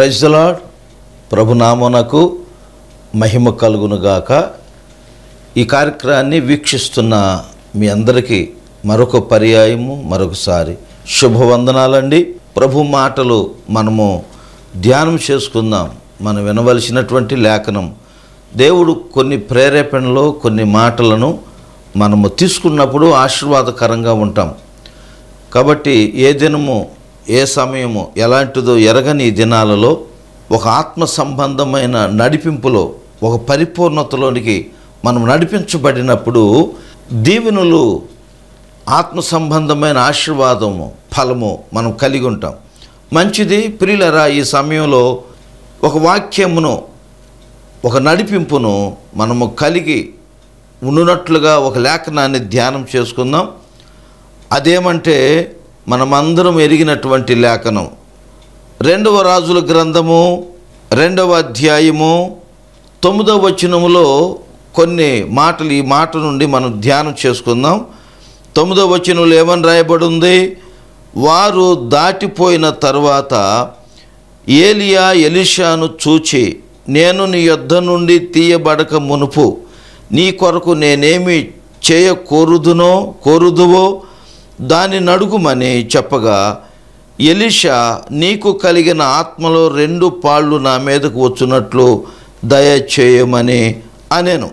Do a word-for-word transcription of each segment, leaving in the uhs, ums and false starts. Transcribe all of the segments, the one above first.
Praise the Lord. ప్రభునామమునకు మహిమ కలుగునుగాక. ఈ కార్యక్రమాన్ని వీక్షిస్తున్న మీ అందరికీ మరొక పర్యాయము మరొకసారి శుభవందనాలండి. ప్రభు మాటలు మనము ధ్యానం చేసుకుందాం. మనం వినవలసినటువంటి లేఖనం, దేవుడు కొన్ని ప్రేరేపణలు కొన్ని మాటలను మనము తీసుకున్నప్పుడు ఆశీర్వాదకరంగా ఉంటాం. కాబట్టి ఏ దినము ఏ సమయము ఎలాంటిదో ఎరగని ఈ దినాలలో ఒక ఆత్మ సంబంధమైన నడిపింపులో ఒక పరిపూర్ణతలోనికి మనం నడిపించబడినప్పుడు దీవెనలు, ఆత్మ సంబంధమైన ఆశీర్వాదము, ఫలము మనం కలిగి ఉంటాం. మంచిది ప్రియులరా. ఈ సమయంలో ఒక వాక్యమును, ఒక నడిపింపును మనము కలిగి ఉండునట్లుగా ఒక లేఖనాన్ని ధ్యానం చేసుకుందాం. అదేమంటే మనమందరం ఎరిగినటువంటి లేఖనం, రెండవ రాజుల గ్రంథము రెండవ అధ్యాయము తొమ్మిదవ వచనములో కొన్ని మాటలు, ఈ మాట నుండి మనం ధ్యానం చేసుకుందాం. తొమ్మిదవ వచనంలో ఏమని రాయబడి ఉంది? వారు దాటిపోయిన తరువాత ఏలియా ఎలీషాను చూచి, నేను నీ యొద్ద నుండి తీయబడక మునుపు నీ కొరకు నేనేమి చేయ కోరుదునో కోరుదువో దాని నడుగుమని చెప్పగా, ఎలీషా, నీకు కలిగిన ఆత్మలో రెండు పాళ్ళు నా మీదకు వచ్చున్నట్లు దయచేయమని అనేను.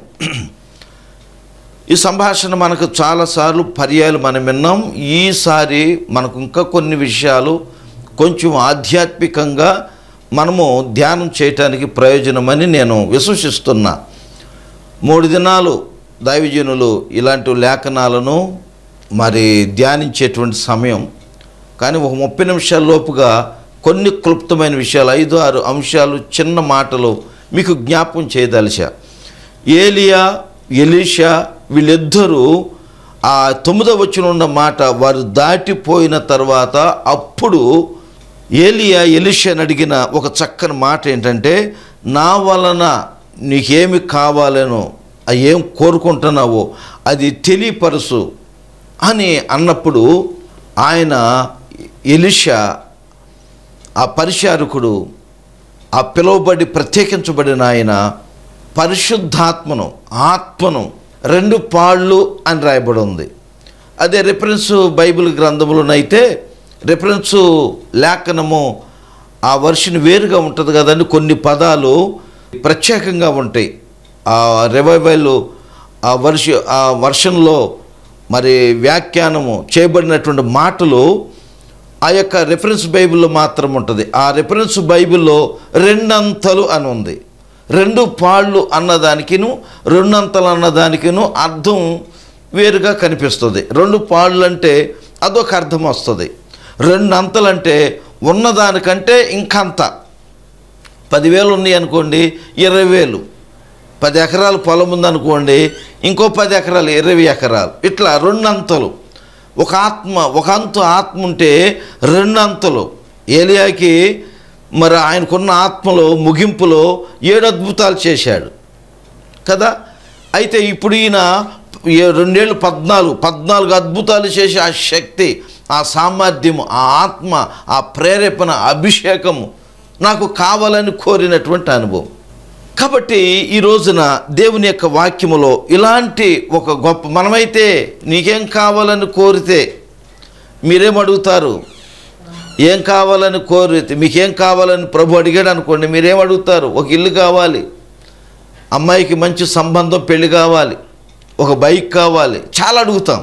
ఈ సంభాషణ మనకు చాలాసార్లు పర్యాయాలు మనం విన్నాం. ఈసారి మనకు ఇంకా కొన్ని విషయాలు కొంచెం ఆధ్యాత్మికంగా మనము ధ్యానం చేయటానికి ప్రయోజనమని నేను విశ్వసిస్తున్నా. మూడు దినాలు దైవజనులు ఇలాంటి లేఖనాలను మరి ధ్యానించేటువంటి సమయం. కానీ ఒక ముప్పై నిమిషాల లోపుగా కొన్ని క్లుప్తమైన విషయాలు, ఐదు ఆరు అంశాలు, చిన్న మాటలు మీకు జ్ఞాపకం చేయదలిచా. ఏలియా ఎలీషా వీళ్ళిద్దరూ ఆ తొమ్మిదవ వచనం ఉన్న మాట, వారు దాటిపోయిన తర్వాత అప్పుడు ఏలియా ఎలీషాని అడిగిన ఒక చక్కని మాట ఏంటంటే, నా వలన నీకేమి కావాలనో, ఏం కోరుకుంటున్నావో అది తెలియపరుసు అని అన్నప్పుడు ఆయన ఎలీషా, ఆ పరిచారకుడు, ఆ పిలువబడి ప్రత్యేకించబడిన ఆయన పరిశుద్ధాత్మను, ఆత్మను రెండు పాళ్ళు అని రాయబడి ఉంది. అదే రిఫరెన్స్ బైబిల్ గ్రంథంలోనైతే రిఫరెన్సు లేఖనము ఆ వర్షన్ వేరుగా ఉంటుంది కదండి. కొన్ని పదాలు ప్రత్యేకంగా ఉంటాయి. ఆ రివైవల్ ఆ వర్ష ఆ వర్షన్లో మరి వ్యాఖ్యానము చేయబడినటువంటి మాటలు ఆ యొక్క రిఫరెన్స్ బైబిల్లో మాత్రం ఉంటుంది. ఆ రిఫరెన్స్ బైబిల్లో రెండంతలు అని ఉంది. రెండు పాళ్ళు అన్నదానికిను రెండంతలు అన్నదానికిను అర్థం వేరుగా కనిపిస్తుంది. రెండు పాళ్ళు అంటే అదొక అర్థం వస్తుంది. రెండు అంతలంటే ఉన్నదానికంటే ఇంకంత. పదివేలు ఉన్నాయి అనుకోండి, ఇరవై వేలు. పది ఎకరాలు పొలం ఉందనుకోండి, ఇంకో పది ఎకరాలు, ఇరవై ఎకరాలు. ఇట్లా రెండు అంతలు. ఒక ఆత్మ, ఒక అంతు ఆత్మ ఉంటే రెండు అంతలు. ఏలియాకి మరి ఆయనకున్న ఆత్మలో ముగింపులో ఏడు అద్భుతాలు చేశాడు కదా. అయితే ఇప్పుడు ఈయన రెండేళ్ళు పద్నాలుగు పద్నాలుగు అద్భుతాలు చేసి ఆ శక్తి, ఆ సామర్థ్యము, ఆ ఆత్మ, ఆ ప్రేరేపణ, అభిషేకము నాకు కావాలని కోరినటువంటి అనుభవం. కాబట్టి ఈ రోజున దేవుని యొక్క వాక్యములో ఇలాంటి ఒక గొప్ప, మనమైతే నీకేం కావాలని కోరితే మీరేం అడుగుతారు? ఏం కావాలని కోరితే, మీకేం కావాలని ప్రభు అడిగాడు అనుకోండి, మీరేం అడుగుతారు? ఒక ఇల్లు కావాలి, అమ్మాయికి మంచి సంబంధం, పెళ్ళి కావాలి, ఒక బైక్ కావాలి, చాలా అడుగుతాం.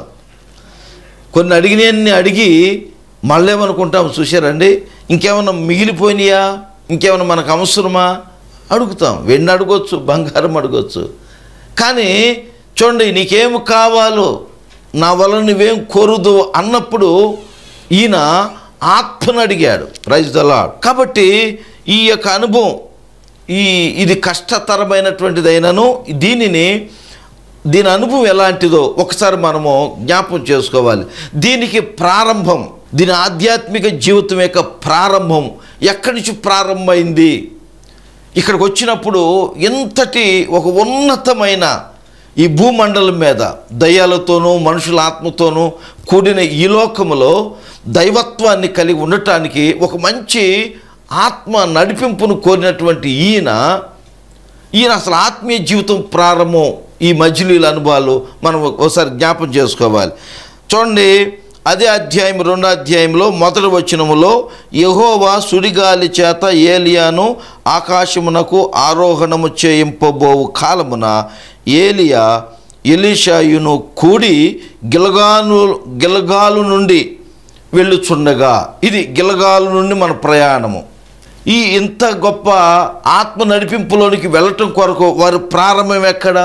కొన్ని అడిగినన్ని అడిగి మళ్ళీ ఏమనుకుంటాం చూశారండి, ఇంకేమన్నా మిగిలిపోయినాయా, ఇంకేమన్నా మనకు అవసరమా అడుగుతాం. వెండి అడగొచ్చు, బంగారం అడగొచ్చు. కానీ చూడండి, నీకేమి కావాలో, నా వల్ల నువ్వేం కోరుదు అన్నప్పుడు ఈయన ఆత్మను అడిగాడు. Praise the Lord. కాబట్టి ఈ యొక్క అనుభవం, ఈ ఇది కష్టతరమైనటువంటిదైనను దీనిని దీని అనుభవం ఎలాంటిదో ఒకసారి మనము జ్ఞాపకం చేసుకోవాలి. దీనికి ప్రారంభం, దీని ఆధ్యాత్మిక జీవితం యొక్క ప్రారంభం ఎక్కడి నుంచి ప్రారంభమైంది? ఇక్కడికి వచ్చినప్పుడు ఎంతటి ఒక ఉన్నతమైన ఈ భూమండలం మీద దయ్యాలతోనూ మనుషుల ఆత్మతోనూ కూడిన ఈ లోకములో దైవత్వాన్ని కలిగి ఉండటానికి ఒక మంచి ఆత్మ నడిపింపును కోరినటువంటి ఈయన ఈయన అసలు ఆత్మీయ జీవితం ప్రారంభం ఈ మజిలీల అనుభవాలు మనం ఒకసారి జ్ఞాపం చేసుకోవాలి. చూడండి, అదే అధ్యాయం రెండో అధ్యాయంలో మొదటి వచనములో యెహోవా సుడిగాలి చేత ఏలియాను ఆకాశమునకు ఆరోహణము చేయింపబోవు కాలమున ఏలియా ఎలీషాయును కూడి గిల్గాలు గిల్గాలు నుండి వెళ్ళుచుండగా, ఇది గిల్గాలు నుండి మన ప్రయాణము. ఈ ఇంత గొప్ప ఆత్మ నడిపింపులోనికి వెళ్ళటం కొరకు వారి ప్రారంభం ఎక్కడ,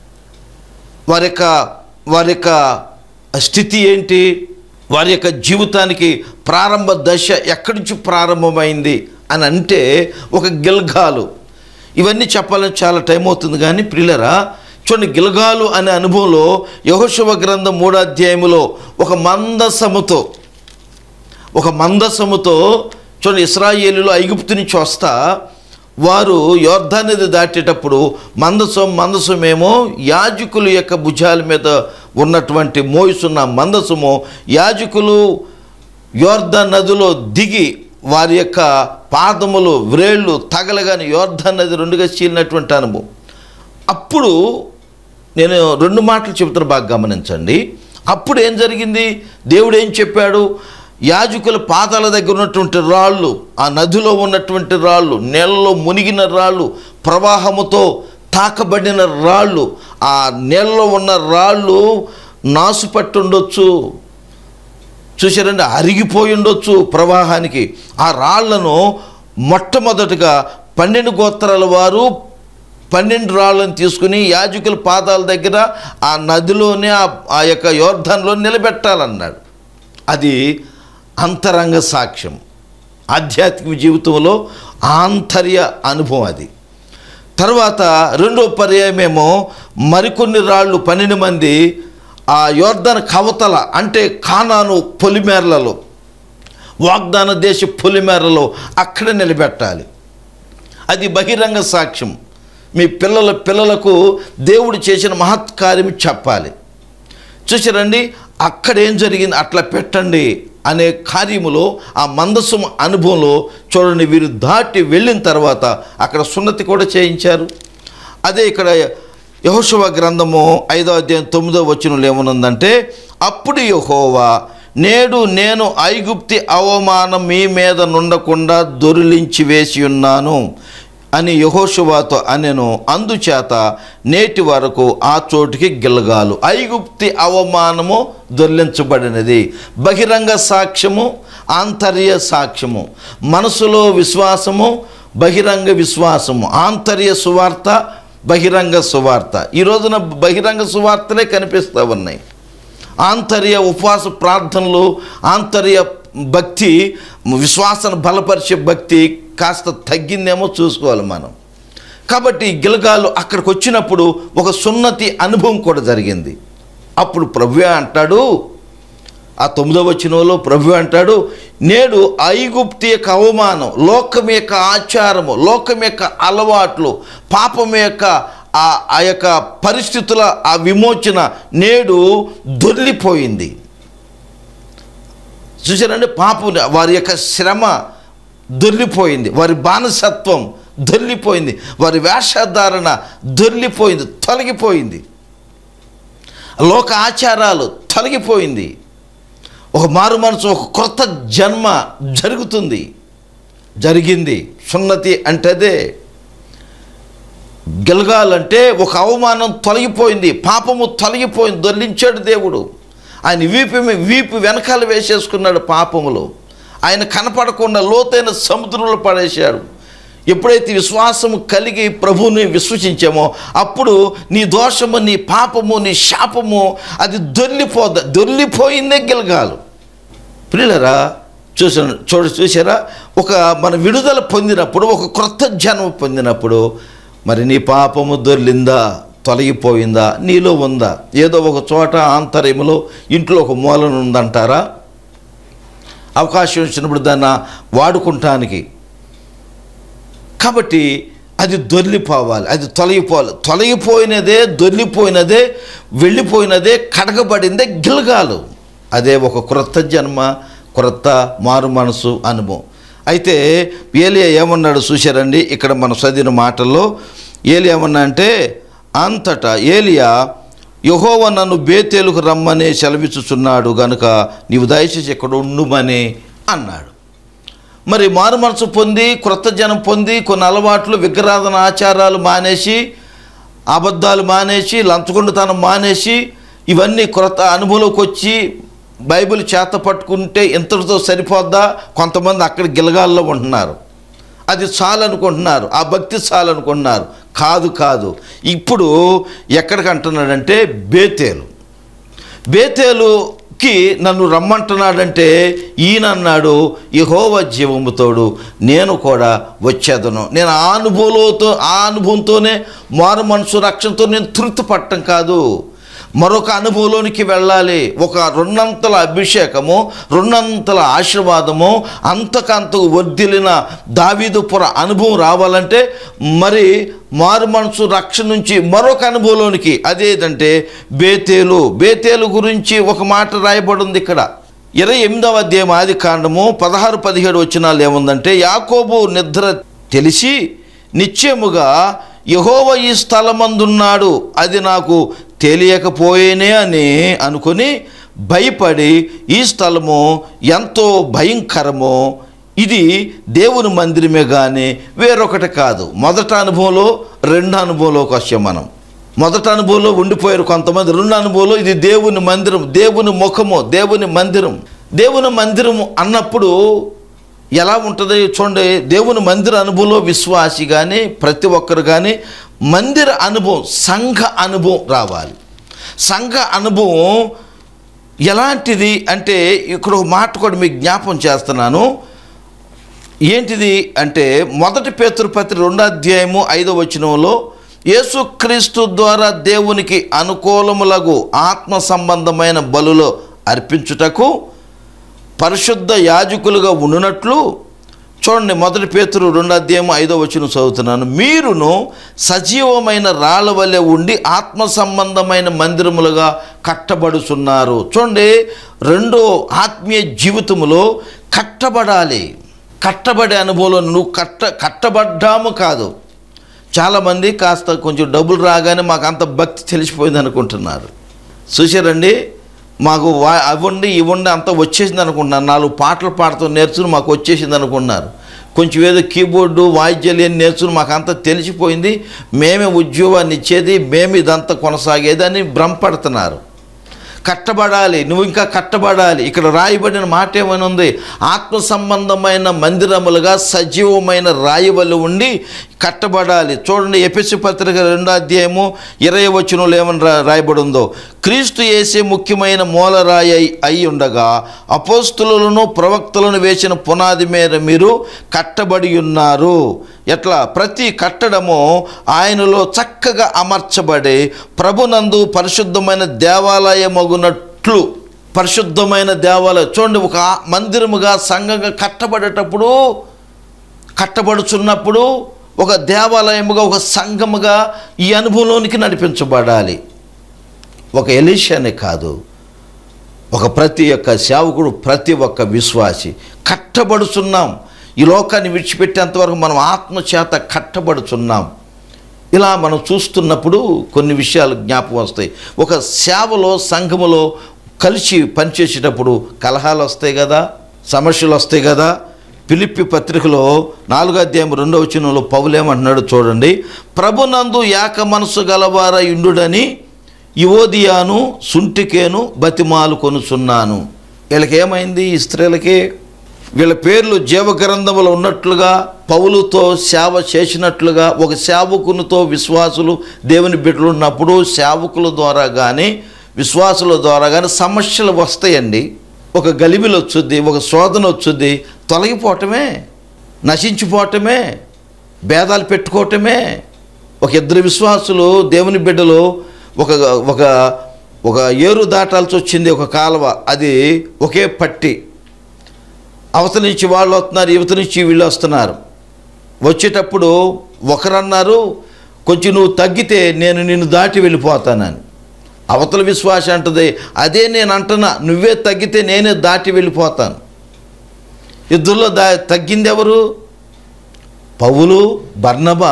వారి యొక్క వారి యొక్క స్థితి ఏంటి, వారి యొక్క జీవితానికి ప్రారంభ దశ ఎక్కడి నుంచి ప్రారంభమైంది అని అంటే ఒక గిల్గాలు. ఇవన్నీ చెప్పాలని చాలా టైం అవుతుంది, కానీ ప్రియులరా చూడండి, గిల్గాలు అనే అనుభవంలో యెహోషువ గ్రంథం మూడో అధ్యాయములో ఒక మందసముతో ఒక మందసముతో చూడండి, ఇశ్రాయేలీయులు ఐగుప్తు నుంచి వస్తా వారు యోర్దాను నది దాటేటప్పుడు మందసం మందసమేమో యాజకుల యొక్క భుజాల మీద ఉన్నటువంటి మోయిసున్న మందసము యాజకులు యోర్దాను నదిలో దిగి వారి యొక్క పాదములు వ్రేళ్ళు తగలగాని యోర్దాను నది రెండుగా చీలినటువంటి అనుభవం. అప్పుడు నేను రెండు మాటలు చెబుతాను, బాగా గమనించండి. అప్పుడు ఏం జరిగింది, దేవుడు ఏం చెప్పాడు, యాజకుల పాదాల దగ్గర ఉన్నటువంటి రాళ్ళు, ఆ నదిలో ఉన్నటువంటి రాళ్ళు, నీళ్ళలో మునిగిన రాళ్ళు, ప్రవాహముతో తాకబడిన రాళ్ళు, ఆ నీళ్ళలో ఉన్న రాళ్ళు నాసుపట్టి ఉండొచ్చు, చూసారండి, అరిగిపోయి ఉండొచ్చు ప్రవాహానికి. ఆ రాళ్లను మొట్టమొదటిగా పన్నెండు గోత్రాల వారు పన్నెండు రాళ్ళను తీసుకుని యాజకుల పాదాల దగ్గర ఆ నదిలోనే ఆ యొక్క యోర్దానులో నిలబెట్టాలన్నాడు. అది అంతరంగ సాక్ష్యం, ఆధ్యాత్మిక జీవితంలో ఆంతర్య అనుభవం. అది తర్వాత రెండో పర్యాయమేమో మరికొన్ని రాళ్ళు పన్నెండు మంది ఆ యోర్దాను కవతల అంటే కానాను పొలిమేరలలో, వాగ్దాన దేశ పొలిమేరలో అక్కడ నిలబెట్టాలి. అది బహిరంగ సాక్ష్యం. మీ పిల్లల పిల్లలకు దేవుడు చేసిన మహత్కార్యం చెప్పాలి. చూసారండి, అక్కడ ఏం జరిగింది అట్లా పెట్టండి అనే కార్యములో ఆ మందసం అనుభవంలో చూడండి, వీరు దాటి వెళ్ళిన తర్వాత అక్కడ సున్నతి కూడా చేయించారు. అదే ఇక్కడ యెహోషువ గ్రంథము ఐదో అధ్యాయం తొమ్మిదో వచనంలో ఏమనుందంటే, అప్పుడు యెహోవా నేడు నేను ఐగుప్తి అవమానం మీ మీద నుండకుండా దొరిలించి వేసి ఉన్నాను అని యెహోషువతో అనెను. అందుచేత నేటి వరకు ఆ చోటుకి గిల్గాలు. ఐగుప్తి అవమానము దొర్లించబడినది. బహిరంగ సాక్ష్యము, ఆంతర్య సాక్ష్యము, మనసులో విశ్వాసము, బహిరంగ విశ్వాసము, ఆంతర్య సువార్త, బహిరంగ సువార్త. ఈ రోజున బహిరంగ సువార్తలే కనిపిస్తూ ఉన్నాయి. ఆంతర్య ఉపవాస ప్రార్థనలు, ఆంతర్య భక్తి, విశ్వాసాన్ని బలపరిచే భక్తి కాస్త తగ్గిందేమో చూసుకోవాలి మనం. కాబట్టి గిల్గాలు అక్కడికి వచ్చినప్పుడు ఒక సున్నతి అనుభవం కూడా జరిగింది. అప్పుడు ప్రభువే అంటాడు, ఆ తొమ్మిదవ వచనంలో ప్రభువే అంటాడు, నేడు ఐగుప్తి యొక్క అవమానం, లోకం యొక్క ఆచారము, లోకం యొక్క అలవాట్లు, పాపం యొక్క ఆ యొక్క పరిస్థితుల ఆ విమోచన నేడు దొర్లిపోయింది. చూసారండి, పాపం వారి యొక్క శ్రమ దొర్లిపోయింది, వారి బానిసత్వం దొర్లిపోయింది, వారి వేషధారణ దొర్లిపోయింది, తొలగిపోయింది, లోక ఆచారాలు తొలగిపోయింది. ఒక మారు మనసు, ఒక క్రొత్త జన్మ జరుగుతుంది, జరిగింది. సున్నతి అంటే అదే. గిల్గాలంటే ఒక అవమానం తొలగిపోయింది, పాపము తొలగిపోయింది, దొర్లించాడు దేవుడు. ఆయన వీపు వీపు వెనకాల వేసేసుకున్నాడు పాపములో. ఆయన కనపడకుండా లోతైన సముద్రంలో పడేశాడు. ఎప్పుడైతే విశ్వాసము కలిగి ప్రభువుని విశ్వసించామో అప్పుడు నీ దోషము, నీ పాపము, నీ శాపము అది దొర్లిపోద దొర్లిపోయిందే గిల్గాలు. ప్రియులరా, చూసా చూడ చూసారా ఒక మన విడుదల పొందినప్పుడు, ఒక క్రొత్త జన్మ పొందినప్పుడు మరి నీ పాపము దొర్లిందా, తొలగిపోయిందా, నీలో ఉందా? ఏదో ఒక చోట ఆంతర్యములో ఇంట్లో ఒక మూలన ఉందంటారా? అవకాశం వచ్చినప్పుడు దాన్ని వాడుకుంటానికి. కాబట్టి అది దొర్లిపోవాలి, అది తొలగిపోవాలి. తొలగిపోయినదే, దొర్లిపోయినదే, వెళ్ళిపోయినదే, కడగబడిందే గిల్గాలు. అదే ఒక క్రొత్త జన్మ, క్రొత్త మారు మనసు అనుభవం. అయితే ఏలియా ఏమన్నాడు చూశారండి, ఇక్కడ మనం చదివిన మాటల్లో ఏలియా ఏమన్నా అంటే, అంతటా ఏలియా యెహోవా నన్ను బేతేలుకు రమ్మని సెలవిచ్చుచున్నాడు గనుక నీవు దయచేసి ఇక్కడ ఉండుమని అన్నాడు. మరి మారు మనసు పొంది క్రొత్త జనం పొంది కొన్ని అలవాట్లు విగ్రహారాధన ఆచారాలు మానేసి, అబద్ధాలు మానేసి, లంచగొండితనం మానేసి, ఇవన్నీ క్రొత్త అనుభవంలోకి వచ్చి బైబిల్ చేత పట్టుకుంటే ఇంతటితో సరిపోద్దా? కొంతమంది అక్కడ గిలగాల్లో ఉంటున్నారు, అది చాలనుకుంటున్నారు, ఆ భక్తి చాలనుకుంటున్నారు. కాదు కాదు ఇప్పుడు ఎక్కడికి అంటున్నాడంటే బేతేలు. బేతేలుకి నన్ను రమ్మంటున్నాడంటే ఈయన అన్నాడు, యెహోవా జీవముతోడు నేను కూడా వచ్చేదను. నేను ఆ అనుభవంతో ఆ అనుభవంతోనే మారు మనసు రక్షణతో నేను తృప్తి పట్టడం కాదు, మరొక అనుభవంలోనికి వెళ్ళాలి. ఒక రెండంతల అభిషేకము, రెండంతల ఆశీర్వాదము, అంతకంతకు వర్ధిల్లిన దావీదుపుర అనుభవం రావాలంటే మరి మారు మనసు రక్షణ నుంచి మరొక అనుభవంలోనికి, అదేంటంటే బేతేలు. బేతేలు గురించి ఒక మాట రాయబడి ఉంది ఇక్కడ. ఇరవై ఎనిమిదవ అధ్యాయం ఆది కాండము పదహారు పదిహేడు వచనాలు ఏముందంటే, యాకోబు నిద్ర తెలిసి నిశ్చయముగా యెహోవా ఈ స్థలమందున్నాడు, అది నాకు తెలియకపోయేనే అని అనుకొని భయపడి ఈ స్థలము ఎంతో భయంకరమో, ఇది దేవుని మందిరమే కానీ వేరొకటి కాదు. మొదట అనుభవంలో రెండు అనుభవంలోకి వచ్చాం మనం. మొదట అనుభవంలో ఉండిపోయారు కొంతమంది, రెండు అనుభవంలో ఇది దేవుని మందిరం, దేవుని ముఖము, దేవుని మందిరం. దేవుని మందిరం అన్నప్పుడు ఎలా ఉంటుంది చూడండి. దేవుని మందిర అనుభవంలో విశ్వాసి కానీ ప్రతి ఒక్కరు కానీ మందిర అనుభవం, సంఘ అనుభవం రావాలి. సంఘ అనుభవం ఎలాంటిది అంటే ఇక్కడ ఒక మాట కూడా మీకు జ్ఞాపం చేస్తున్నాను. ఏంటిది అంటే మొదటి పేతురు పత్రిక రెండో అధ్యాయము ఐదో వచనంలో, యేసుక్రీస్తు ద్వారా దేవునికి అనుకూలములగు ఆత్మ సంబంధమైన బలులో అర్పించుటకు పరిశుద్ధ యాజకులుగా ఉండునట్లు, చూడండి మొదటి పేతురు రెండో అధ్యాయం ఐదో వచనం చదువుతున్నాను, మీరును సజీవమైన రాళ్ళ వలె ఉండి ఆత్మ సంబంధమైన మందిరములుగా కట్టబడుచున్నారు. చూడండి, రెండో ఆత్మీయ జీవితములో కట్టబడాలి. కట్టబడే అనుభవంలో నువ్వు కట్ట కట్టబడ్డాము కాదు. చాలామంది కాస్త కొంచెం డబ్బులు రాగానే మాకు అంత భక్తి తెలిసిపోయింది అనుకుంటున్నారు. చూసారండి, మాకు వా అవ్వండి ఇవ్వండి అంతా వచ్చేసింది అనుకుంటున్నారు. నాలుగు పాటలు పాడుతూ నేర్చుకుని మాకు వచ్చేసింది అనుకున్నారు. కొంచెం ఏదో కీబోర్డు వాయిద్యాలు ఏం నేర్చుకుని మాకు అంతా తెలిసిపోయింది, మేమే ఉద్యోగాన్ని ఇచ్చేది, మేము ఇదంతా కొనసాగేది అని భ్రమపడుతున్నారు. కట్టబడాలి, నువ్వు ఇంకా కట్టబడాలి. ఇక్కడ రాయబడిన మాట ఏమైనా ఉంది, ఆత్మ సంబంధమైన మందిరములుగా సజీవమైన రాయవలు ఉండి కట్టబడాలి. చూడండి ఎఫెసు పత్రిక రెండో అధ్యాయము ఇరవై వచనంలో ఏమని రా రాయబడి ఉందో, క్రీస్తు యేసే ముఖ్యమైన మూలరాయి అయి ఉండగా అపోస్తులను ప్రవక్తలను వేసిన పునాది మీద మీరు కట్టబడి ఉన్నారు. ఎట్లా? ప్రతి కట్టడము ఆయనలో చక్కగా అమర్చబడి ప్రభునందు పరిశుద్ధమైన దేవాలయమగునట్లు, పరిశుద్ధమైన దేవాలయం. చూడండి, ఒక మందిరముగా సంఘంగా కట్టబడేటప్పుడు, కట్టబడుచున్నప్పుడు ఒక దేవాలయముగా, ఒక సంఘముగా ఈ అనుభవంలోనికి నడిపించబడాలి. ఒక ఎలీషానే కాదు, ఒక ప్రతి ఒక్క సేవకుడు, ప్రతి ఒక్క విశ్వాసి కట్టబడుచున్నాం. ఈ లోకాన్ని విడిచిపెట్టేంతవరకు మనం ఆత్మచేత కట్టబడుచున్నాం. ఇలా మనం చూస్తున్నప్పుడు కొన్ని విషయాలు జ్ఞాపకం వస్తాయి. ఒక సేవలో, సంఘములో కలిసి పనిచేసేటప్పుడు కలహాలు వస్తాయి కదా, సమస్యలు వస్తాయి కదా. ఫిలిప్పి పత్రికలో నాలుగో అధ్యాయం రెండో వచనంలో పౌలేమంటున్నాడు చూడండి, ప్రభునందు ఏక మనసు గలవార ఇండుడని యువోదియాను సుంటికేను బతిమాలు కొనుచున్నాను. వీళ్ళకి ఏమైంది? ఈ స్త్రీలకి వీళ్ళ పేర్లు జీవగ్రంథములో ఉన్నట్లుగా, పౌలుతో సేవ చేసినట్లుగా, ఒక సేవకునితో విశ్వాసులు దేవుని బిడ్డలు ఉన్నప్పుడు సేవకుల ద్వారా కానీ విశ్వాసుల ద్వారా కానీ సమస్యలు వస్తాయండి. ఒక గలిబిలు వచ్చుద్ది, ఒక శోధన వచ్చుద్ది, తొలగిపోవటమే, నశించిపోవటమే, భేదాలు పెట్టుకోవటమే. ఒక ఇద్దరు విశ్వాసులు దేవుని బిడ్డలు ఒక ఒక ఒక ఏరు దాటాల్సి వచ్చింది, ఒక కాలువ, అది ఒకే పట్టి, అవతల నుంచి వాళ్ళు వస్తున్నారు, యువత నుంచి వీళ్ళు వస్తున్నారు. వచ్చేటప్పుడు ఒకరన్నారు, కొంచెం నువ్వు తగ్గితే నేను నిన్ను దాటి వెళ్ళిపోతానని. అవతల విశ్వాసం అంటది, అదే నేను అంటున్నా, నువ్వే తగ్గితే నేనే దాటి వెళ్ళిపోతాను. ఇద్దరిలో దా తగ్గింది ఎవరు? పౌలు, బర్నబా.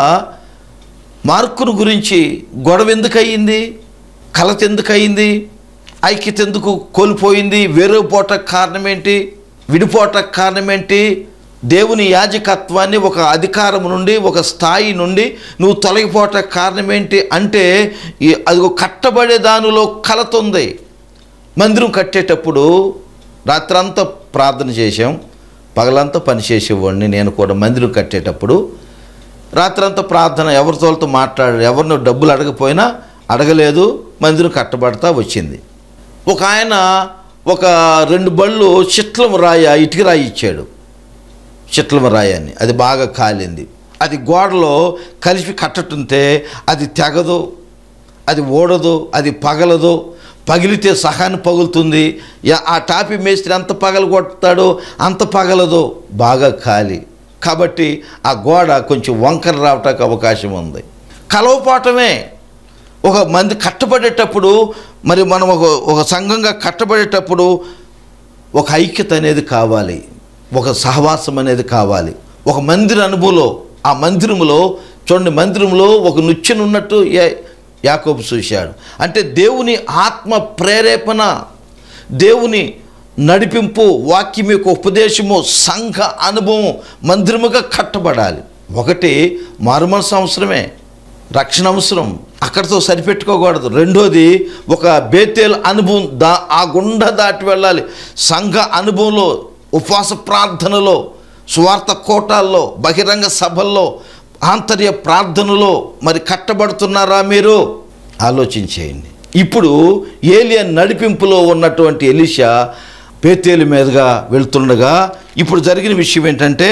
మార్కును గురించి గొడవ ఎందుకు అయ్యింది? కలత ఎందుకు అయింది? ఐక్యత ఎందుకు కోల్పోయింది? వేరుపోవటానికి కారణం ఏంటి? విడిపోవటానికి కారణం ఏంటి? దేవుని యాజకత్వాన్ని ఒక అధికారం నుండి, ఒక స్థాయి నుండి నువ్వు తొలగిపోవటానికి కారణం ఏంటి అంటే అది ఒక కట్టబడే దానిలో కలత ఉంది. మందిరం కట్టేటప్పుడు రాత్రంతా ప్రార్థన చేసాం, పగలంతా పని చేసేవాడిని నేను కూడా. మందిరం కట్టేటప్పుడు రాత్రంతా ప్రార్థన, ఎవరితోతో మాట్లాడారు, ఎవరినో డబ్బులు అడగపోయినా అడగలేదు, మందిరం కట్టబడతా వచ్చింది. ఒక ఆయన ఒక రెండు బళ్ళు చిట్లం రాయ ఇటుక రాయి ఇచ్చాడు, చిట్లం రాయని. అది బాగా కాలింది. అది గోడలో కలిపి కట్టటుంటే అది తెగదు, అది ఓడదు, అది పగలదు. పగిలితే సహాన్ని పగులుతుంది. ఆ టాపి మేస్త్రి ఎంత పగలు కొడతాడో అంత పగలదు, బాగా కాలి. కాబట్టి ఆ గోడ కొంచెం వంకర రావటానికి అవకాశం ఉంది. కలవపాటమే. ఒక మంది కట్టబడేటప్పుడు, మరి మనం ఒక ఒక సంఘంగా కట్టబడేటప్పుడు ఒక ఐక్యత అనేది కావాలి, ఒక సహవాసం అనేది కావాలి. ఒక మందిర అనుభవంలో, ఆ మందిరంలో చూడండి, మందిరంలో ఒక నృత్యం ఉన్నట్టు యాకోబు చూశాడు. అంటే దేవుని ఆత్మ ప్రేరేపణ, దేవుని నడిపింపు, వాక్యం యొక్క ఉపదేశము, సంఘ అనుభవం మందిరముగా కట్టబడాలి. ఒకటి మారుమనసు అవసరమే, రక్షణ అవసరం, అక్కడితో సరిపెట్టుకోకూడదు. రెండోది ఒక బేతేల్ అనుభవం, దా ఆ గుండా దాటి వెళ్ళాలి. సంఘ అనుభవంలో, ఉపవాస ప్రార్థనలో, స్వార్థ కోటాల్లో, బహిరంగ సభల్లో, ఆంతర్య ప్రార్థనలో మరి కట్టబడుతున్నారా మీరు? ఆలోచించేయండి. ఇప్పుడు ఏలియా నడిపింపులో ఉన్నటువంటి ఎలీషా బేతేలు మీదుగా వెళ్తుండగా ఇప్పుడు జరిగిన విషయం ఏంటంటే,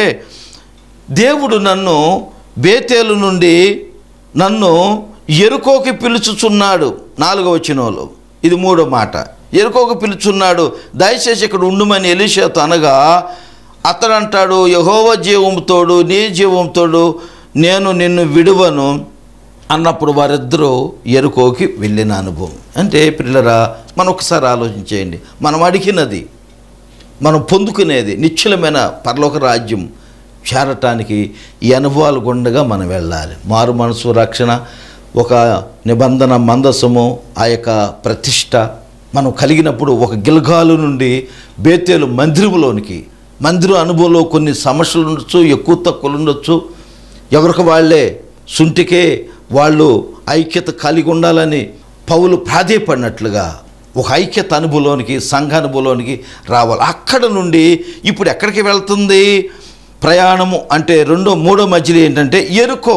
దేవుడు నన్ను బేతేలు నుండి నన్ను ఎరుకోకి పిలుచుచున్నాడు. నాలుగో వచనంలో ఇది మూడో మాట. ఎరుకోకి పిలుచున్నాడు, దయచేసి ఇక్కడ ఉండుమని ఎలీషాతో అనగా అతడు అంటాడు, యెహోవా జీవంతోడు నీ జీవంతోడు నేను నిన్ను విడువను అన్నప్పుడు వారిద్దరూ ఎరుకోకి వెళ్ళిన అనుభవం. అంటే పిల్లరా, మనం ఒకసారి ఆలోచించేయండి. మనం అడిగినది, మనం పొందుకునేది నిశ్చలమైన పరలోక రాజ్యం చేరటానికి ఈ అనుభవాలు గుండగా మనం వెళ్ళాలి. మారు మనసు, రక్షణ, ఒక నిబంధన మందసము, ఆ యొక్క ప్రతిష్ట మనం కలిగినప్పుడు ఒక గిల్గాలు నుండి బేతేలు మందిరంలోనికి, మందిరం అనుభవంలో కొన్ని సమస్యలు ఉండొచ్చు, ఎక్కువ తక్కువలు ఉండొచ్చు. ఎవరికి వాళ్ళే సుంటికే వాళ్ళు ఐక్యత కలిగి ఉండాలని పౌలు ప్రాధేయపడినట్లుగా ఒక ఐక్యత అనుభవంలోనికి, సంఘ అనుభవంలోనికి రావాలి. అక్కడ నుండి ఇప్పుడు ఎక్కడికి వెళ్తుంది ప్రయాణము అంటే రెండో మూడో మధ్యలో ఏంటంటే ఎరుకో.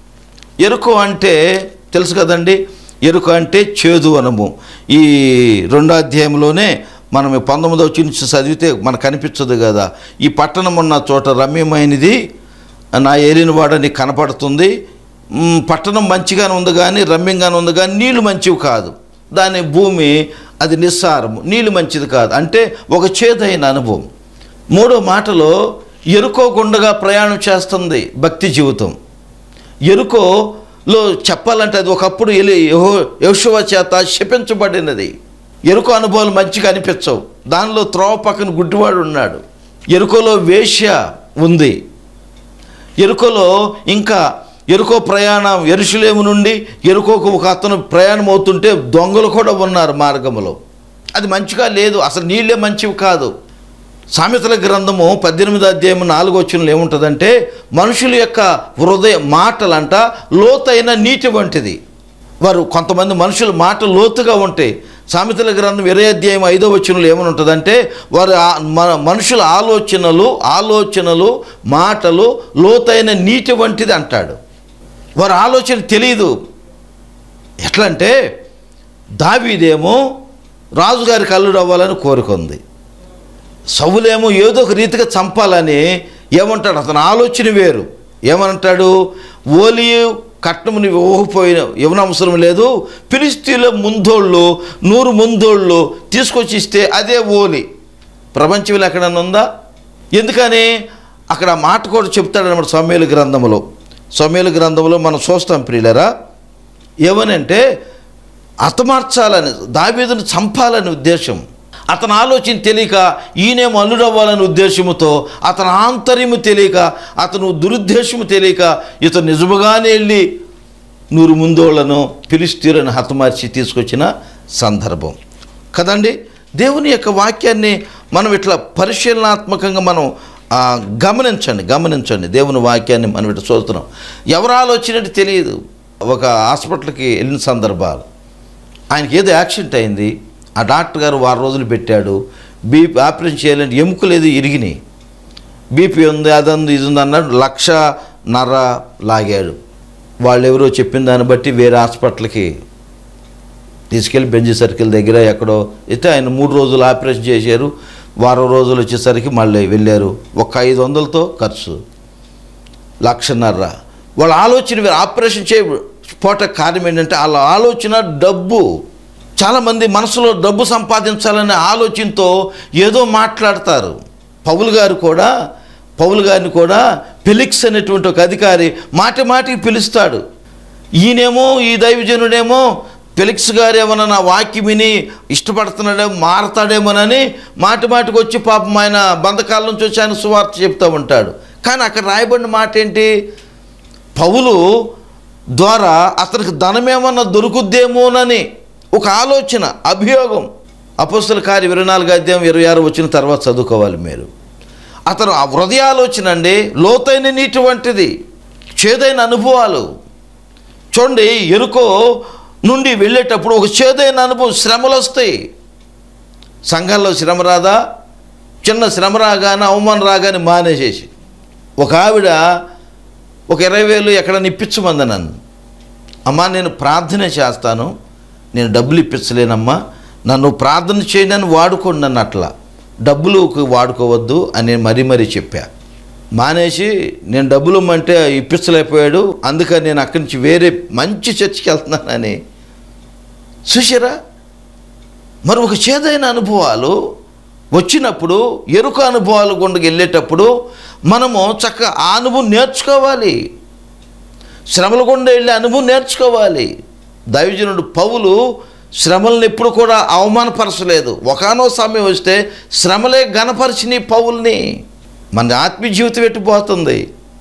ఎరుకో అంటే తెలుసు కదండి, ఎరుకో అంటే చేదు అనుభవం. ఈ రెండో అధ్యాయంలోనే మనం పంతొమ్మిదవ నుంచి చదివితే మనకు కనిపించదు కదా, ఈ పట్టణం ఉన్న చోట రమ్యమైనది, నా ఏలిన వాడని కనపడుతుంది. పట్టణం మంచిగానే ఉంది కానీ, రమ్యంగానే ఉంది కానీ నీళ్ళు మంచివి కాదు. దాని భూమి అది నిస్సారము, నీళ్ళు మంచిది కాదు. అంటే ఒక చేదైన అనుభవం. మూడో మాటలో ఎరుకో గుండగా ప్రయాణం చేస్తుంది భక్తి జీవితం. ఎరుకోలో చెప్పాలంటే అది ఒకప్పుడు ఎలి యెహో యెహోషువ చేత శపించబడినది. ఎరుకో అనుభవాలు మంచిగా అనిపించవు. దానిలో త్రోవ పక్కన గుడ్డివాడు ఉన్నాడు. ఎరుకోలో వేశ్య ఉంది. ఎరుకోలో ఇంకా ఎరుకో ప్రయాణం, యెరూషలేము నుండి ఎరుకోకు ఒక అతను ప్రయాణం అవుతుంటే దొంగలు కూడా ఉన్నారు మార్గంలో. అది మంచిగా లేదు, అసలు నీళ్ళే మంచివి కాదు. సామెతల గ్రంథము పద్దెనిమిది అధ్యాయం నాలుగో వచనంలో ఏముంటుందంటే, మనుషుల యొక్క హృదయ మాటలంట లోతైన నీటి వంటిది. వారు కొంతమంది మనుషుల మాటలు లోతుగా ఉంటాయి. సామెతల గ్రంథం ఇరవై అధ్యాయం ఐదో వచనంలో ఏమని ఉంటుందంటే, వారి మనుషుల ఆలోచనలు ఆలోచనలు మాటలు లోతైన నీటి వంటిది అంటాడు. వారి ఆలోచన తెలియదు. ఎట్లా అంటే, దావీదేమో రాజుగారికి అల్లుడు అవ్వాలని కోరుకుంది, సౌలేమో ఏదో ఒక రీతిగా చంపాలని ఏమంటాడు, అతని ఆలోచన వేరు. ఏమంటాడు, ఓలియు కట్నము నువ్వు ఇవ్వకపోయిన ఇవ్వనవసరం లేదు, ఫిలిష్తీయుల ముందోళ్ళు నూరు ముందోళ్ళు తీసుకొచ్చి ఇస్తే అదే ఓలి. ప్రపంచంలో ఎక్కడన్నా ఉందా? ఎందుకని అక్కడ మాట కూడా చెప్తాడన్నమాట సమూయేలు గ్రంథంలో. సమూయేలు గ్రంథంలో మనం చూస్తాం ప్రియులరా, ఏమనంటే హతమార్చాలని, దావీదును చంపాలని ఉద్దేశం. అతని ఆలోచన తెలియక ఈయనేమో అల్లుడవ్వాలనే ఉద్దేశముతో, అతని ఆంతర్యము తెలియక, అతను దురుద్దేశము తెలియక ఇతను నిజముగానే వెళ్ళి నూరు ముందోళ్లను ఫిలిష్తీయులను హతమార్చి తీసుకొచ్చిన సందర్భం కదండి. దేవుని యొక్క వాక్యాన్ని మనం ఇట్లా పరిశీలనాత్మకంగా మనం గమనించండి గమనించండి దేవుని వాక్యాన్ని మనం ఇట్లా చూస్తున్నాం. ఎవరు ఆలోచనట్టు తెలియదు. ఒక హాస్పిటల్కి వెళ్ళిన సందర్భాలు, ఆయనకి ఏదో యాక్సిడెంట్ అయింది, ఆ డాక్టర్ గారు వారం రోజులు పెట్టాడు, బీపీ ఆపరేషన్ చేయాలంటే ఎముకలు ఏదో ఇరిగినాయి, బీపీ ఉంది, అది ఉంది, ఇది ఉంది అన్నాడు, లక్ష నర లాగాడు. వాళ్ళు ఎవరో చెప్పిన దాన్ని బట్టి వేరే హాస్పిటల్కి తీసుకెళ్ళి బెంజీ సర్కిల్ దగ్గర ఎక్కడో అయితే ఆయన మూడు రోజులు ఆపరేషన్ చేశారు. వారం రోజులు వచ్చేసరికి మళ్ళీ వెళ్ళారు. ఒక ఐదు వందలతో ఖర్చు లక్షన్నర. వాళ్ళ ఆలోచన ఆపరేషన్ చేయకపోవట కారణం ఏంటంటే వాళ్ళ ఆలోచన డబ్బు. చాలామంది మనసులో డబ్బు సంపాదించాలనే ఆలోచనతో ఏదో మాట్లాడతారు. పౌలు గారు కూడా పౌలు గారిని కూడా ఫెలిక్స్ అనేటువంటి ఒక అధికారి మాటి మాటికి పిలుస్తాడు. ఈయనేమో ఈ దైవజనుడేమో ఫెలిక్స్ గారు ఏమన్నా నా వాక్యం విని ఇష్టపడుతున్నాడేమో మారతాడేమోనని మాటి మాటికి వచ్చి పాపం ఆయన బంధకాల నుంచి వచ్చి ఆయన సువార్త చెప్తూ ఉంటాడు. కానీ అక్కడ రాయబడిన మాట ఏంటి? పౌలు ద్వారా అతనికి ధనమేమన్నా దొరుకుద్దేమోనని ఒక ఆలోచన, అభియోగం. అపోస్తల కార్యం ఇరవై నాలుగు అధ్యాయం ఇరవై ఆరు వచ్చిన తర్వాత చదువుకోవాలి మీరు. అతను ఆ హృదయ ఆలోచన అండి, లోతైన నీటి వంటిది, చేదైన అనుభవాలు. చూడండి, ఎరుకో నుండి వెళ్ళేటప్పుడు ఒక చేదైన అనుభవం, శ్రమలు వస్తాయి. సంఘంలో శ్రమ రాదా? చిన్న శ్రమ రాగానే అవమానం రాగానే మానేసేసి ఒక ఆవిడ ఒక ఇరవై వేలు ఎక్కడ ఇప్పించమంది నన్ను. అమ్మా నేను ప్రార్థన చేస్తాను, నేను డబ్బులు ఇప్పించలేనమ్మా, నన్ను ప్రార్థన చేయడానికి వాడుకోండి, నన్ను అట్లా డబ్బులు వాడుకోవద్దు అని మరీ మరీ చెప్పా. మానేసి నేను డబ్బులు ఇమ్మంటే ఇప్పించలేకపోయాడు, అందుకని నేను అక్కడి నుంచి వేరే మంచి చర్చికి వెళ్తున్నానని. చూసారా? మరి ఒక చేదైన అనుభవాలు వచ్చినప్పుడు, ఎరుక అనుభవాలు గుండా వెళ్ళేటప్పుడు మనము చక్కగా ఆ అనుభవం నేర్చుకోవాలి. శ్రమల గుండా వెళ్ళే అనుభవం నేర్చుకోవాలి. దైవజనుడు పౌలు శ్రమలను ఎప్పుడు కూడా అవమానపరచలేదు. ఒకానో సమయం వస్తే శ్రమలే ఘనపరిచిన పౌల్ని. మన ఆత్మీయ జీవితం ఎట్టిపోతుంది,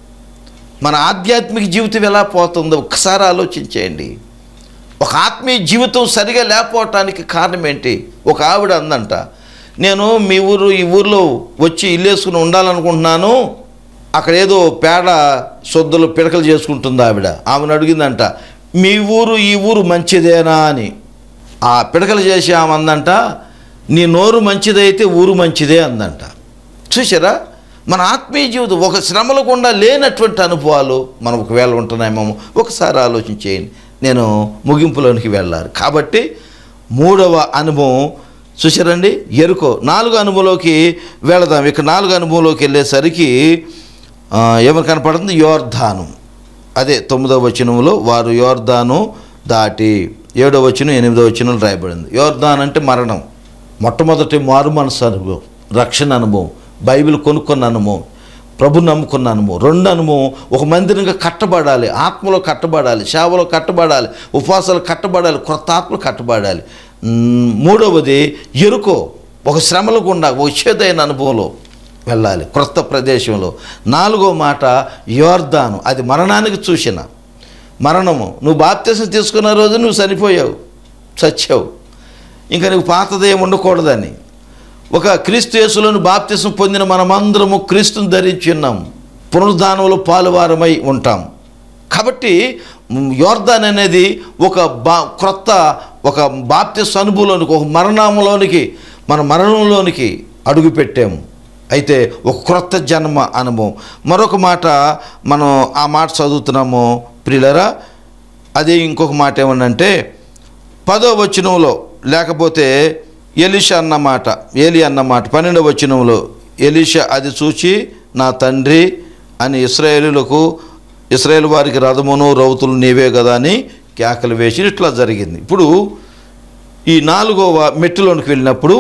మన ఆధ్యాత్మిక జీవితం ఎలా పోతుందో ఒకసారి ఆలోచించేయండి. ఒక ఆత్మీయ జీవితం సరిగా లేకపోవటానికి కారణం ఏంటి? ఒక ఆవిడ అందంట, నేను మీ ఊరు ఈ ఊర్లో వచ్చి ఇల్లు వేసుకుని ఉండాలనుకుంటున్నాను, అక్కడ ఏదో పేడ సొద్దులు పిడకలు చేసుకుంటుంది ఆవిడ. ఆమెను అడిగిందంట, మీ ఊరు ఈ ఊరు మంచిదేనా అని. ఆ పిడకలు చేసి ఆమె అందంట, నీ నోరు మంచిదైతే ఊరు మంచిదే అందంట. చూసారా? మన ఆత్మీయ జీవితం ఒక శ్రమల గుండా లేనటువంటి అనుభవాలు మనం ఒకవేళ ఉంటున్నాయేమో ఒకసారి ఆలోచించేయండి. నేను ముగింపులోనికి వెళ్ళాలి కాబట్టి మూడవ అనుభవం చూసారండి, ఎరుకో. నాలుగో అనుభవంలోకి వెళదాం. ఇక నాలుగో అనుభవంలోకి వెళ్ళేసరికి ఏమని కనపడుతుంది? యోర్ధాను. అదే తొమ్మిదవ వచనంలో వారు యోర్ధాను దాటి, ఏడవ వచనం ఎనిమిదవ వచనంలో రాయబడింది. యోర్ధాన్ అంటే మరణం. మొట్టమొదటి మారు మనసు అనుభవం, రక్షణ అనుభవం, బైబిల్ కొనుక్కున్న అనుభవం, ప్రభు నమ్ముకున్న అనుభవం. రెండు అనుభవం, ఒక మందిరంగా కట్టబడాలి, ఆత్మలో కట్టబడాలి, సేవలో కట్టబడాలి, ఉపవాసాలు కట్టబడాలి, క్రొత్త ఆత్మలు కట్టబడాలి. మూడవది ఎరుకో, ఒక శ్రమల గుండా ఒక చేదైన అనుభవంలో వెళ్ళాలి, క్రొత్త ప్రదేశంలో. నాలుగో మాట యోర్ధాను, అది మరణానికి చూసిన మరణము. నువ్వు బాప్తిసం తీసుకున్న రోజు నువ్వు చనిపోయావు, చచ్చావు, ఇంకా నీకు పాతదేం ఉండకూడదని. ఒక క్రీస్తు యేసులోని బాప్తిసం పొందిన మనమందరము క్రీస్తుని ధరించి ఉన్నాం, పునరుద్ధానంలో పాలువారమై ఉంటాం. కాబట్టి యోర్ధాన్ అనేది ఒక బా క్రొత్త ఒక బాప్తిస అనుభవంలోనికి, ఒక మరణంలోనికి, మన మరణంలోనికి అడుగుపెట్టాము. అయితే ఒక క్రొత్త జన్మ అనుభవం. మరొక మాట మనం ఆ మాట చదువుతున్నాము ప్రియులరా. అదే ఇంకొక మాట ఏమన్నంటే పదో వచనంలో, లేకపోతే ఎలీషా అన్నమాట, ఏలి అన్నమాట పన్నెండవ వచనంలో, ఎలీషా అది చూచి నా తండ్రి అని ఇశ్రాయేలులకు, ఇశ్రాయేలు వారికి రథమును రౌతులు నీవే కదా అని కేకలు వేసి ఇట్లా జరిగింది. ఇప్పుడు ఈ నాలుగవ మెట్టులోనికి వెళ్ళినప్పుడు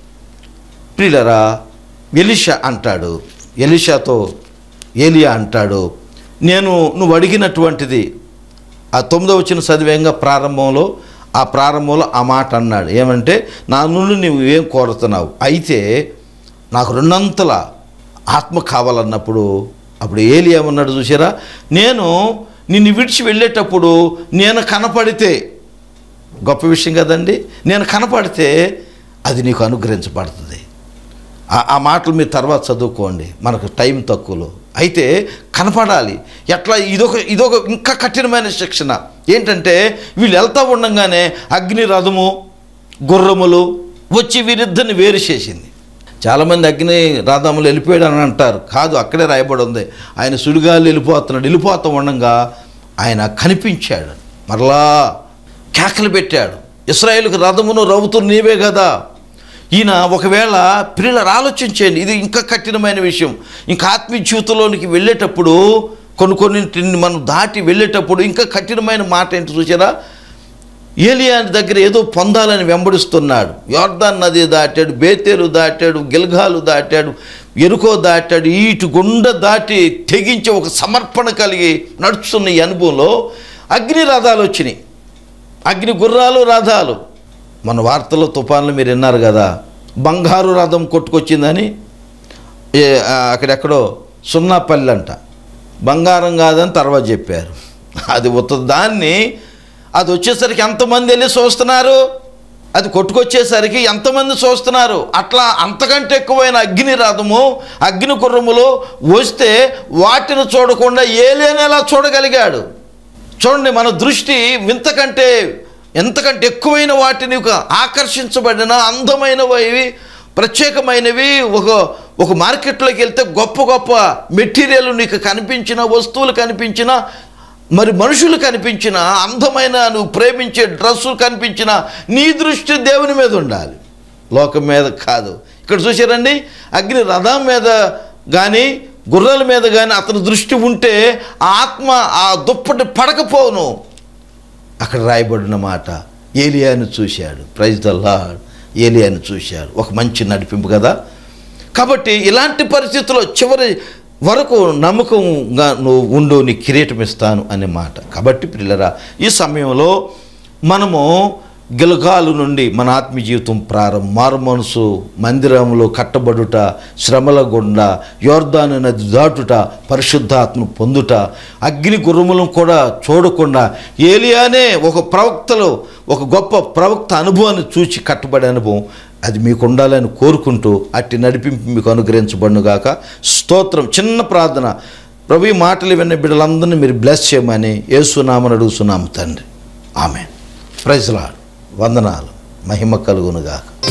ప్రియులరా ఎలీషా అంటాడు, ఎలీషాతో ఏలియా అంటాడు, నేను నువ్వు అడిగినటువంటిది ఆ తొమ్మిదవ వచనం చదివేంగా ప్రారంభంలో ఆ ప్రారంభంలో ఆ మాట అన్నాడు. ఏమంటే, నా నుండి నువ్వు ఏం కోరుతున్నావు, అయితే నాకు రెండంతల ఆత్మ కావాలన్నప్పుడు అప్పుడు ఏలి ఏమన్నాడు చూసారా, నేను నిన్ను విడిచి వెళ్ళేటప్పుడు నేను కనపడితే, గొప్ప విషయం కదండి, నేను కనపడితే అది నీకు అనుగ్రహించబడుతుంది. ఆ మాటలు మీరు తర్వాత చదువుకోండి, మనకు టైం తక్కువలో. అయితే కనపడాలి ఎట్లా, ఇదొక ఇదొక ఇంకా కఠినమైన శిక్షణ. ఏంటంటే వీళ్ళు వెళ్తూ ఉండగానే అగ్ని రథము గుర్రములు వచ్చి వీరిద్దరిని వేరు చేసింది. చాలామంది అగ్ని రథములు వెళ్ళిపోయాడు అని అంటారు. కాదు, అక్కడే రాయబడి ఉంది, ఆయన సుడిగాలు వెళ్ళిపోతున్నాడు. వెళ్ళిపోతూ ఉండగా ఆయన కనిపించాడు, మరలా కేకలు పెట్టాడు, ఇశ్రాయేలుకు రథమును రౌతును నీవే కదా. ఈయన ఒకవేళ పిల్లలు ఆలోచించండి, ఇది ఇంకా కఠినమైన విషయం. ఇంకా ఆత్మీయ జీవితంలోనికి వెళ్ళేటప్పుడు కొన్ని కొన్నింటిని మనం దాటి వెళ్ళేటప్పుడు ఇంకా కఠినమైన మాట ఏంటి చూసారా, ఏలియా దగ్గర ఏదో పొందాలని వెంబడిస్తున్నాడు. యోర్దాన్ నది దాటాడు, బేతేలు దాటాడు, గిల్గాలు దాటాడు, ఎరుకో దాటాడు, ఈటు గుండ దాటి తెగించి ఒక సమర్పణ కలిగి నడుచుతున్న ఈ అనుభవంలో అగ్ని రథాలు వచ్చినాయి, అగ్ని గుర్రాలు రథాలు. మన వార్తల్లో తుఫాన్లు మీరు విన్నారు కదా, బంగారు రథం కొట్టుకొచ్చిందని అక్కడెక్కడో సున్నాపల్లి అంట, బంగారం కాదని తర్వాత చెప్పారు. అది ఉత్త దాన్ని అది వచ్చేసరికి ఎంతమంది వెళ్ళి చూస్తున్నారు, అది కొట్టుకొచ్చేసరికి ఎంతమంది చూస్తున్నారు. అట్లా అంతకంటే ఎక్కువైన అగ్ని రథము అగ్ని గుర్రములు వస్తే వాటిని చూడకుండా ఏలియానేలా చూడగలిగాడు. చూడండి, మన దృష్టి వింతకంటే ఎంతకంటే ఎక్కువైన వాటిని ఆకర్షించబడిన అందమైనవి ప్రత్యేకమైనవి ఒక ఒక మార్కెట్లోకి వెళ్తే గొప్ప గొప్ప మెటీరియల్ నీకు కనిపించిన, వస్తువులు కనిపించిన, మరి మనుషులు కనిపించిన, అందమైన నువ్వు ప్రేమించే డ్రెస్సులు కనిపించిన, నీ దృష్టి దేవుని మీద ఉండాలి, లోకం మీద కాదు. ఇక్కడ చూసారండి, అగ్ని రథం మీద కానీ గుర్రాల మీద కానీ అతని దృష్టి ఉంటే ఆ ఆత్మ ఆ దుప్పటి పడకపోను. అక్కడ రాయబడిన మాట, ఏలియాను చూశాడు. Praise the Lord. ఏలియాను చూశాడు. ఒక మంచి నడిపింపు కదా. కాబట్టి ఇలాంటి పరిస్థితుల్లో చివరి వరకు నమ్మకంగా నువ్వు ఉండు, నీ కిరీటం ఇస్తాను అనే మాట. కాబట్టి పిల్లరా, ఈ సమయంలో మనము గిల్గాలు నుండి మన ఆత్మీయ జీవితం ప్రారంభం, మారు మనసు మందిరంలో కట్టబడుట, శ్రమల గుండా యోర్దాను నది దాటుట, పరిశుద్ధాత్మను పొందుట, అగ్ని గుర్రములను కూడా చూడకుండా ఏలియానే ఒక ప్రవక్తలో ఒక గొప్ప ప్రవక్త అనుభవాన్ని చూచి కట్టబడే అనుభవం అది మీకు ఉండాలని కోరుకుంటూ అట్టి నడిపింపు మీకు అనుగ్రహించబడునుగాక. స్తోత్రం. చిన్న ప్రార్థన. ప్రభు, ఈ మాటలు విన్న బిడ్డలందరినీ మీరు బ్లెస్ చేయమని యేసునామమున అడుగుతున్నాము తండ్రి. ఆమేన్. Praise Lord. వందనాలు. మహిమ కలుగునుగాక.